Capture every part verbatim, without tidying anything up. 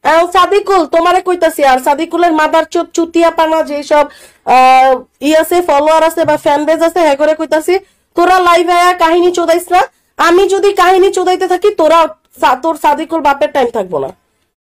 সাদিকুল তোমারে কইতাছি, আর সাদিকুলের মাদার চোদ চুতিয়া পানা যেসব আহ ই আছে, ফলোয়ার আছে বা ফ্যান বেজ আছে, হ্যাঁ করে কইতাছি তোরা লাইভে আয়া কাহিনী চোদাইস না। আমি যদি কাহিনী চোদাইতে থাকি তোরা তোর সাদিকুল বাপের টাইম থাকবো না,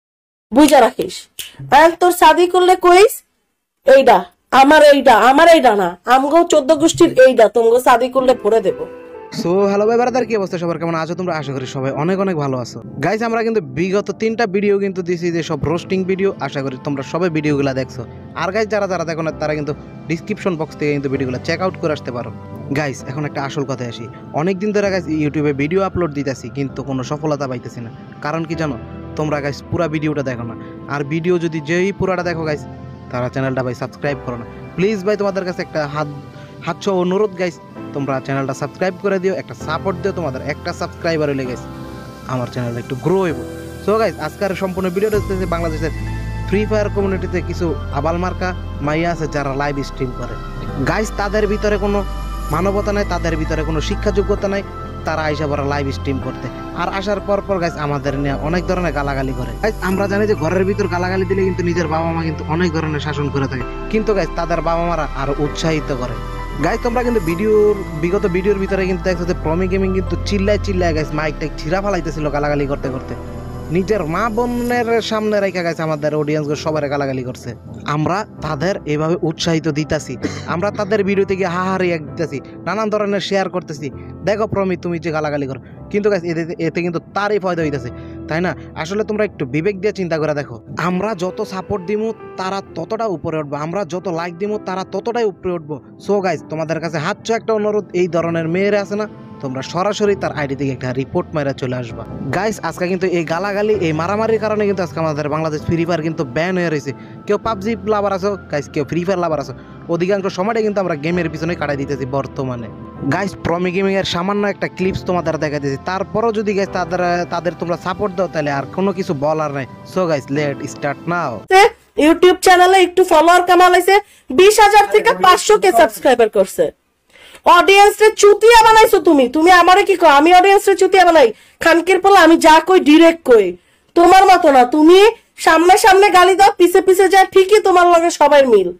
বুঝা রাখিস। তোর সাদিকুলরে কইস এইডা আমার, এইডা আমার, এইডা না আমগো চোদ্দ গোষ্ঠীর এইডা, তোমগো সাদিকুলরে ভরে দেবো। সো হ্যালো ভাই ব্রাদার, কি অবস্থা সবার, কেমন আছো তোমরা? আশা করি সবাই অনেক অনেক ভালো আছো। গাইস আমরা কিন্তু বিগত তিনটা ভিডিও কিন্তু দিছি, যে সব রোস্টিং ভিডিও। আশা করি তোমরা সবাই ভিডিওগুলো দেখছো। আর গাইস যারা যারা দেখো না তারা কিন্তু ডিসক্রিপশন বক্স থেকে কিন্তু ভিডিওগুলো চেক আউট করে আসতে পারো। গাইস এখন একটা আসল কথায় আসি, অনেকদিন ধরে গাইস ইউটিউবে ভিডিও আপলোড দিতেছি কিন্তু কোনো সফলতা পাইতেছি না। কারণ কি জানো? তোমরা গাইস পুরা ভিডিওটা দেখো না। আর ভিডিও যদি যেই পুরাটা দেখো গাইস, তারা চ্যানেলটা ভাই সাবস্ক্রাইব করো না। প্লিজ ভাই তোমাদের কাছে একটা হাত হাত ছ অনুরোধ গাইস, তোমরা চ্যানেলটা সাবস্ক্রাইব করে দিও, একটা সাপোর্ট দিও। তোমাদের একটা সাবস্ক্রাইবার হলে গাইস আমার চ্যানেলটা একটু গ্রো হইব। সো গাইস আজকের সম্পূর্ণ ভিডিওটা হচ্ছে বাংলাদেশের ফ্রি ফায়ার কমিউনিটিতে কিছু আবাল মার্কা মাইয়া আছে যারা লাইভ স্ট্রিম করে। গাইস তাদের ভিতরে কোনো মানবতা নাই, তাদের ভিতরে কোনো শিক্ষা যোগ্যতা নাই, তারা আইসা পড়া লাইভ স্ট্রিম করতে। আর আসার পর পর গাইস আমাদের নিয়ে অনেক ধরনের গালাগালি করে। গাইস আমরা জানি যে ঘরের ভিতর গালাগালি দিলে কিন্তু নিজের বাবা মা কিন্তু অনেক ধরনের শাসন করে থাকে, কিন্তু গাইস তাদের বাবা মারা আরো উৎসাহিত করে। গাইস তোমরা কিন্তু ভিডিওর বিগত ভিডিওর ভিতরে কিন্তু দেখছো যে প্রমি গেমিং কিন্তু চিল্লায় চিল্লায় গাইস মাইক টাইক ছিঁড়া ফালাইতেছিল গালাগালি করতে করতে, নিজের মা বোনের সামনে রেখে গেছে আমাদের অডিয়েন্স সবার গালাগালি করছে। আমরা তাদের এভাবে উৎসাহিত দিতেছি, আমরা তাদের ভিডিওতে গিয়ে হাহারি এক দিতেছি, নানান ধরনের শেয়ার করতেছি, দেখো প্রমি তুমি যে গালাগালি করো, কিন্তু গাইস এতে এতে কিন্তু তারই ফায়দা হইতেছে, তাই না? আসলে তোমরা একটু বিবেক দিয়ে চিন্তা করে দেখো, আমরা যত সাপোর্ট দিব তারা ততটা উপরে উঠবো, আমরা যত লাইক দিব তারা ততটাই উপরে উঠবো। সো গাইস তোমাদের কাছে হাত একটা অনুরোধ, এই ধরনের মেয়েরা আছে না, তোমরা সরাসরি তার আইডি থেকে একটা রিপোর্ট মারা চলে আসবা। গাইস আজকে কিন্তু এই গালাগালি এই মারামারির কারণে কিন্তু আজকে আমাদের বাংলাদেশ ফ্রি ফায়ার কিন্তু ব্যান হয়ে রয়েছে। কেউ পাবজি লাভার আছো গাইস, কেউ ফ্রি ফায়ার লাভার আছো, অধিকাংশ সময়টা কিন্তু আমরা গেমের পিছনে কাটাই দিতেছি বর্তমানে। গাইস প্রমি গেমিং এর সামান্য একটা ক্লিপস তোমাদের দেখা দিয়েছি, তারপরও যদি গাইস তাদের তাদের তোমরা সাপোর্ট দাও তাহলে আর কোনো কিছু বলার নাই। So guys let start now. YouTube চ্যানেলে একটু ফলোয়ার কামালাইছে, বিশ হাজার থেকে পাঁচশো কে সাবস্ক্রাইবার করছে। অডিয়েন্স রে চুতিয়া বানাইছো তুমি, তুমি আমারে কি কো? আমি অডিয়েন্স রে চুতিয়া বানাই? খানকির পোলা আমি যা কই ডিরেক্ট কই, তোমার মতো না। তুমি সামনে সামনে গালি দাও, পিছে পিছে যায়, ঠিকই তোমার লগে সবার মিল,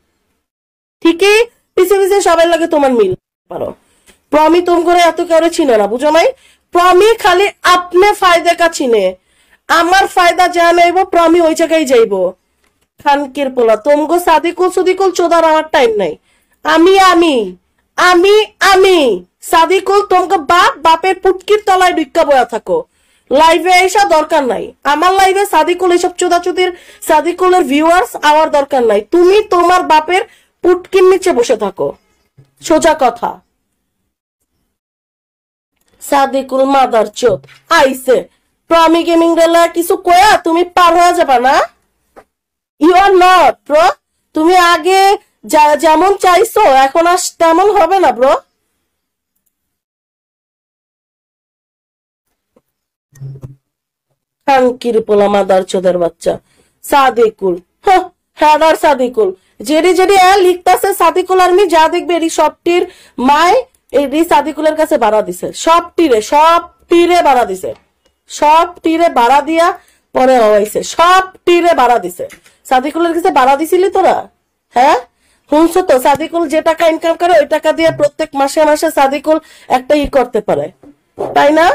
ঠিকই পিছে পিছে সবার লগে তোমার মিল পারো। প্রমি তুম করে এত কেউ চিনে না, বুঝো নাই? প্রমি খালি আপনি ফায়দা কা চিনে, আমার ফায়দা যা নেইব প্রমি ওই জায়গায় যাইব। খানকির পোলা তোমগো সাদিকুল সুদিকুল চোদার আমার টাইম নাই। আমি আমি আমি আমি সাদিকুল তোমাকে বাপ বাপের পুটকির তলায় ঢুক্কা বয়া থাকো, লাইভে এসা দরকার নাই। আমার লাইভে সাদিকুল এসব চোদাচুদির সাদিকুলের ভিউয়ার্স আওয়ার দরকার নাই। তুমি তোমার বাপের পুটকির নিচে বসে থাকো, সোজা কথা। সাদিকুল মাদার চোদ আইসে প্রমি গেমিং রেলা কিছু কয়া তুমি পার হয়ে যাবা না। ইউ আর নট ব্রো, তুমি আগে যেমন চাইছো এখন আর তেমন হবে না ব্রো। খানকির পোলা মাদার চোদের বাচ্চা সাদিকুল, হ্যাঁ সাদিকুল যেরি যেরি লিখতেছে সাদিকুল আর্মি, যা দেখবে এরি সবটির মায় এরি সাদিকুলের কাছে ভাড়া দিছে, সব টিরে সব টিরে ভাড়া দিছে, সব টিরে ভাড়া দিয়া পরে হওয়াইছে, সব টিরে ভাড়া দিছে। সাদিকুলের কাছে ভাড়া দিছিলি তোরা? হ্যাঁ শুনছো তো, সাদিকুল যে টাকা ইনকাম করে ওই টাকা দিয়ে প্রত্যেক মাসে মাসে সাদিকুল একটা ই করতে পারে, তাই না?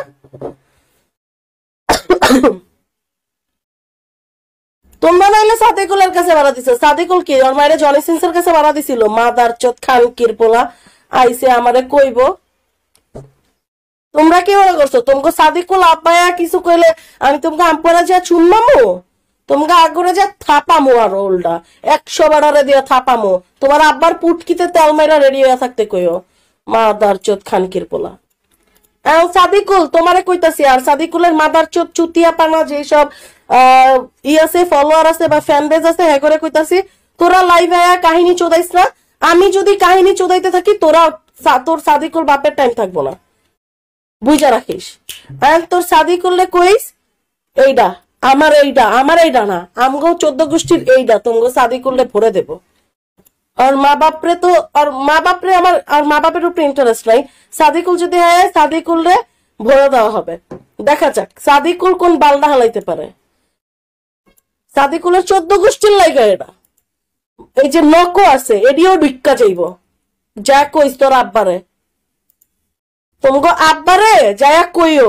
তোমরা নাইলে সাদিকুলের কাছে ভাড়া দিছো। সাদিকুল কি ওর মায়ের জনি সিন্সের কাছে ভাড়া দিছিল? মাদার চোদ খানকির পোলা আইসে আমারে কইব। তোমরা কি মনে করছো তোমাকে সাদিকুল আব্বায়া কিছু কইলে আমি তোমাকে আমপরা যা চুনমামো, তোমাকে আগরে যা থাপামো, আর ওল্ডা একশো বাড়ারে দিয়ে থাপামো, তোমার আব্বার পুটকিতে তেল মাইরা রেডি হয়ে থাকতে কইও। মাদার চোদ খানকির পোলা। এখন সাদিকুল তোমারে কইতাছি, আর সাদিকুলের মাদার চোদ চুতিয়া পানা যেসব আহ ই আছে, ফলোয়ার আছে বা ফ্যান বেজ আছে, হ্যাঁ করে কইতাছি তোরা লাইভে আয়া কাহিনী চোদাইস না। আমি যদি কাহিনী চোদাইতে থাকি তোরা তোর সাদিকুল বাপের টাইম থাকবো না, বুঝা রাখিস। তোর সাদিকুলরে কইস এইডা আমার, এইডা আমার, এইডা না আমগো চোদ্দ গোষ্ঠীর এইডা, তোমগো সাদিকুলরে ভরে দেবো। আর মা বাপরে তো আর মা বাপরে আমার আর মা বাপের উপরে ইন্টারেস্ট নাই। সাদিকুল যদি হয় সাদিকুলরে ভরে দেওয়া হবে, দেখা যাক সাদিকুল কোন বালডা হালাইতে পারে। সাদিকুলের চোদ্দ গোষ্ঠীর লাইগা এটা। এই যে নকো আছে এডিও ঢুক্কা যাইব, যা কইস তোর আব্বারে, তোমাকে আব্বারে যায়া কইও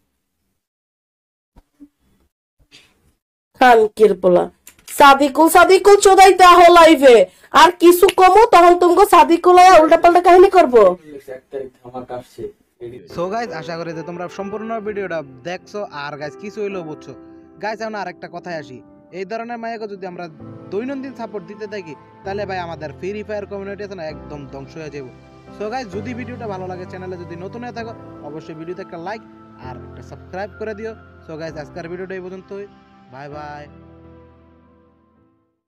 খানকির পোলা। সাদিকুল সাদিকুল চোদাইতে আহ লাইভে, আর কিছু কমো তখন তোমাকে সাদিকুল উল্টা পাল্টা কাহিনী করবো। সো গাইজ আশা করি যে তোমরা সম্পূর্ণ ভিডিওটা দেখছো আর গাইজ কিছু হইলেও বুঝছো। গাইজ এখন আরেকটা কথায় আসি, এই ধরনের মায়াকে যদি আমরা দৈনন্দিন সাপোর্ট দিতে থাকি তাহলে ভাই আমাদের ফ্রি ফায়ার কমিউনিটি আছে না একদম ধ্বংস হয়ে যাবো। সো গাইজ যদি ভিডিওটা ভালো লাগে, চ্যানেলে যদি নতুন হয়ে থাকো অবশ্যই ভিডিওতে একটা লাইক আর একটা সাবস্ক্রাইব করে দিও। সো গাইজ আজকের ভিডিওটা এই পর্যন্তই, বাই বাই।